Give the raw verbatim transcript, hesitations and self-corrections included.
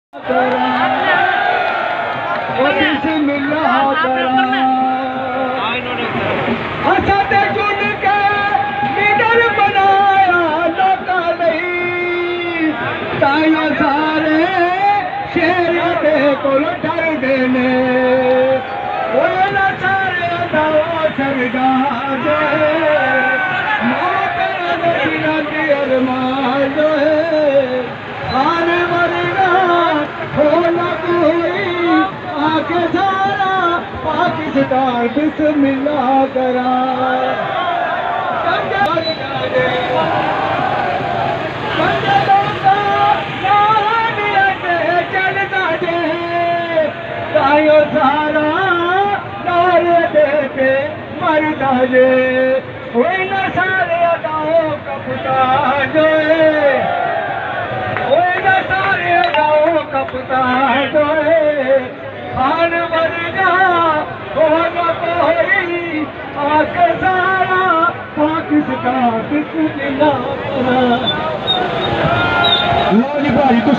सारे शेर को डर देने वो न सारे दाओ सरदार जो है अरमान जो है आने मरना हो न कोई आके सारा पाकिस्तान बिस्मिल्लाह करा सारा नारे देते मरदा जे वही न सारे अदाओं का पुता जो है वही न सारे अदाओं का पुता जो है खान मरदा हो न कोई आके सारा पाकिस्तान बिस्मिल्लाह करा। लो जी भाई।